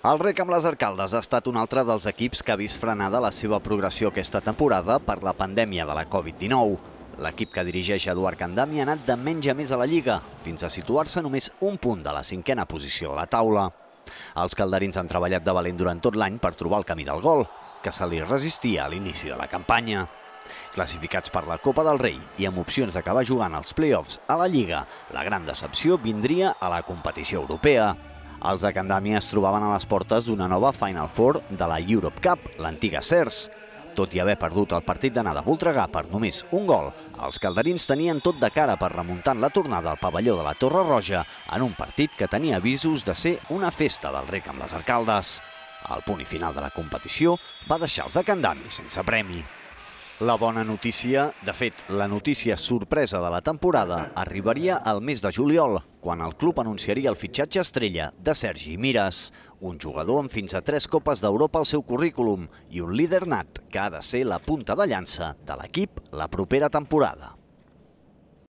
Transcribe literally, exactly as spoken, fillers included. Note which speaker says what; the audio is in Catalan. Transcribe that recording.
Speaker 1: El Rec amb les Arcaldes ha estat un altre dels equips que ha vist frenada la seva progressió aquesta temporada per la pandèmia de la Covid dinou. L'equip que dirigeix Eduard Candami ha anat de menys a més a la Lliga, fins a situar-se només un punt de la cinquena posició de la taula. Els calderins han treballat de valent durant tot l'any per trobar el camí del gol, que se li resistia a l'inici de la campanya. Classificats per la Copa del Rei i amb opcions d'acabar jugant els play-offs a la Lliga, la gran decepció vindria a la competició europea. Els de Candami es trobaven a les portes d'una nova Final Four de la Europe Cup, l'antiga Cers. Tot i haver perdut el partit d'anada a Voltregà per només un gol, els calderins tenien tot de cara per remuntar la tornada al pavelló de la Torre Roja en un partit que tenia avisos de ser una festa del Rec amb les Arcaldes. El punt i final de la competició va deixar els de Candami sense premi. La bona notícia, de fet, la notícia sorpresa de la temporada arribaria al mes de juliol, quan el club anunciaria el fitxatge estrella de Sergi Mires, un jugador amb fins a tres Copes d'Europa al seu currículum i un líder nat que ha de ser la punta de llança de l'equip la propera temporada.